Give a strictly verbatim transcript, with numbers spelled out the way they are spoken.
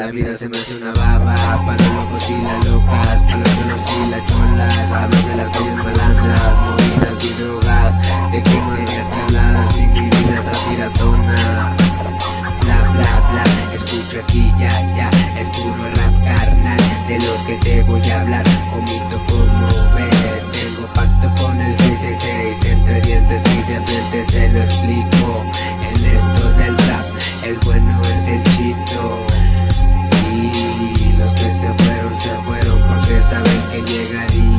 la vida se me hace una baba. Para los locos y las locas, para los cholos y las cholas. Hablo de las calles malandras, movidas y drogas. De que no tenía que hablar, si mi vida está piratona. Bla bla bla, escucho aquí ya ya, es puro rap carnal. De lo que te voy a hablar, omito como ves. Tengo pacto con el seis seis seis, entre dientes y de frente se lo explico. En esto del rap, el bueno es el chito. Y los que se fueron, se fueron porque saben que llegaría.